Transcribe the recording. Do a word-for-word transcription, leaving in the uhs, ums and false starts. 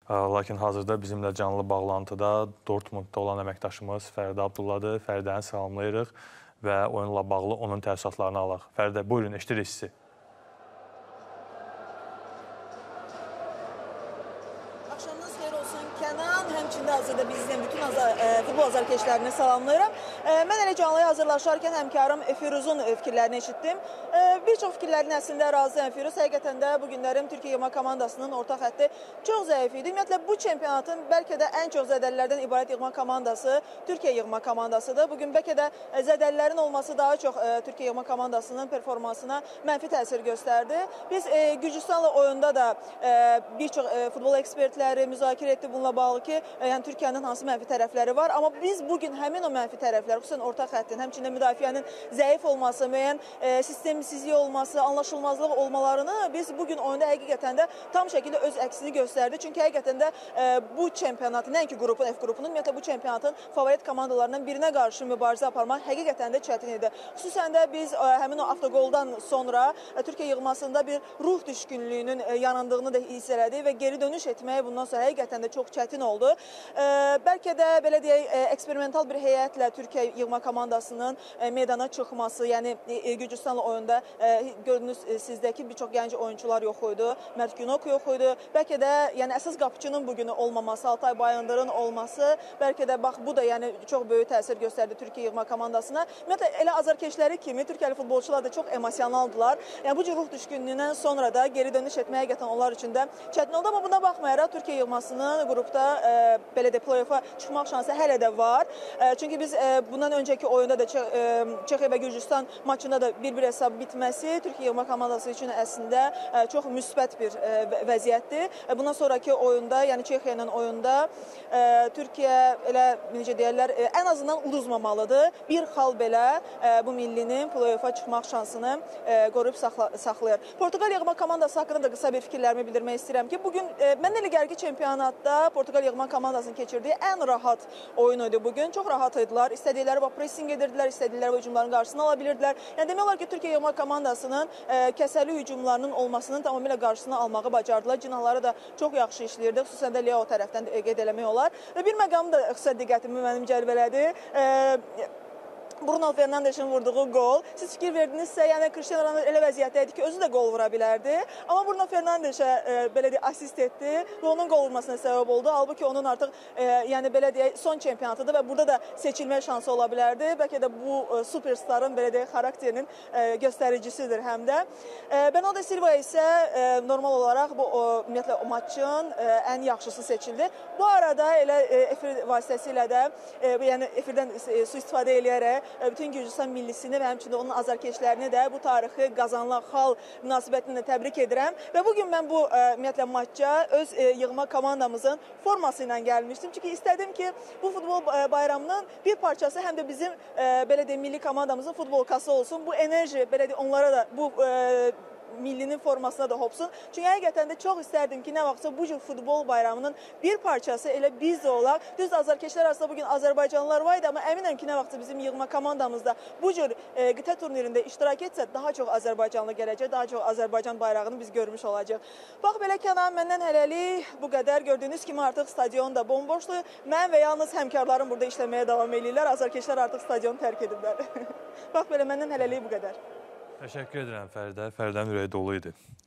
Lakin hazırda bizimlə canlı bağlantıda Dortmundda olan əməkdaşımız Fəridə Abdulladır. Fəridəni salamlayırıq və oyunla bağlı onun təəssüratlarını alaq. Fəridə, buyurun, eşidirik sizi. Axşamınız xeyir olsun Kənan, həmçində hazırda biz izləyən bütün futbol azarkeşlərini salamlayıram. Mən elə canlıya hazırlaşarkən həmkarım Firuzun fikirlərini eşitdim. Bir çox fikirlərin əslində razıyam Firuz. Həqiqətən də bu günlərim Türkiyə yığma komandasının orta xətti çox zəif idi. Ümumiyyətlə, bu çempionatın bəlkə də ən çox zədəlilərdən ibarət yığma komandası Türkiyə yığma komandasıdır. Bugün bəlkə də zədəlilərin olması daha çox Türkiyə yığma komandasının performansına mənfi təsir göstərdi. Biz Gürcüstanla oyunda da bir çox futbol ekspertləri müzakirə etdi bununla bağlı ki, yəni Türkiyənin hansı mənfi tərəfləri var. Amma biz bugün həmin o mənfi tərəflər, xüsusən orta xəttin, həmçində müdafiənin zəif olması, müəyyən sistemsizlik olması, anlaşılmazlıq olmalarını biz bugün oyunda həqiqətən də tam şəkildə öz əksini göstərdi. Çünki həqiqətən də bu çempionatın, nəinki qrupun, F qrupunun, ümumiyyətlə bu çempionatın favorit komandalarından birinə qarşı mübarizə aparmaq həqiqətən də çətin idi. Xüsusən də biz həmin o avtogoldan sonra Türkiyə yığmasında bir ruh düşkünlüyünün yanandığını da hiss elədik və geri dönüş etmək bundan sonra həqiqətən də çox çətin oldu. Bəlkə də, belə deyək, eksperimental bir heyətlə Türkiyə yığma komandasının meydana çıxması, yəni Gürcüstanla oyunda gördünüz sizdəki bir çox gənc oyuncular yox idi, Mert Günok yox idi. Bəlkə də yəni əsas qapıcının bugünü olmaması, Altay Bayındırın olması, bəlkə də bax bu da yəni çox böyük təsir göstərdi Türkiyə yığma komandasına. Ümumiyyətlə, elə azarkeşləri kimi Türkiyəli futbolçular da çox emosionaldılar. Yəni bu cür ruh düşkünlüyündən sonra da geri dönüş etməyə həqiqətən onlar üçün də çətin oldu. Amma buna baxmayaraq Türkiyə yığmasının qrupda belə də play-offa çıxmaq şansı hələ də var. Çünki biz bundan öncəki oyunda da Çexiya və Gürcüstan maçında da bir-bir hesab bitməsi Türkiyə yığma komandası üçün əslində çox müsbət bir vəziyyətdir. Bundan sonraki oyunda, yəni Çexiya ilə oyunda Türkiyə elə necə deyərlər, ən azından uduzmamalıdır. Bir xal belə bu millinin play-offa çıxmaq şansını qoruyub saxlayır. Portuqal yığma komandası haqqında da qısa bir fikirlərimi bildirmək istəyirəm ki, bugün mən elə gəlir ki, çempionatda Portuqal yığma komandasının keçirdiyi ən rahat oyun idi bugün. Çox rahat idilər. İstədikləri və pressing edirdilər, istədikləri və hücumların qarşısını ala bilirdilər. Yəni demək olar ki, Türkiyə yığma komandasının kəsərli hücumlarının olmasının tamamilə qarşısını almağı bacardılar. Cinahları da çox yaxşı işləyirdi. Xüsusən də Leo tərəfdən qeyd eləmək olar. Və bir məqam da xüsusə diqqətimi mənim cəlb elədi. Bruno Fernandesin vurduğu gol. Siz fikir verdinizsə, yəni Cristiano Ronaldo elə vəziyyətdə idi ki, özü də gol vura bilərdi. Amma Bruno Fernandesə belə deyək, asist etdi və onun gol vurmasına səbəb oldu. Halbuki onun artıq, yəni belə deyək, son çempionatıdır və burada da seçilmə şansı ola bilərdi. Bəlkə də bu superstarın, belə deyək, xarakterinin göstəricisidir həm də. Bernardo Silva isə normal olaraq bu, ümumiyyətlə, o maçın ən yaxşısı seçildi. Bu arada elə efir vasitəsilə də, yəni efirdən su-istifadə eləyərək bütün Gürcüstan millisini və həmçində onun azarkeşlərini də bu tarixi qazanılan xal münasibətinlə təbrik edirəm. Və bugün mən bu ümumiyyətlə matça öz yığma komandamızın forması ilə gəlmişdim. Çünki istədim ki, bu futbol bayramının bir parçası həm də bizim belə deyək, milli komandamızın futbolkası olsun. Bu enerji, belə deyək, onlara da bu millinin formasına da hopsun. Çünki həqiqətən də çox istərdim ki, nə vaxtsa bu cür futbol bayramının bir parçası elə biz də olaq. Düz azarkeşlər arasında bugün Azərbaycanlılar var idi, amma əminəm ki, nə vaxtsa bizim yığma komandamızda bu cür qitə turnirində iştirak etsə, daha çox Azərbaycanlı gələcək, daha çox Azərbaycan bayrağını biz görmüş olacaq. Bax, belə Kənan, məndən hələlik bu qədər. Gördüyünüz kimi artıq stadion da bomboşdur. Mən və yalnız həmkarlarım burada işləməyə davam edirlər. Azarkeşlər artıq stadionu tərk ediblər. Bax, belə məndən hələlik bu qədər. Təşəkkür edirəm Fəridə. Fəridənin ürəyi dolu idi.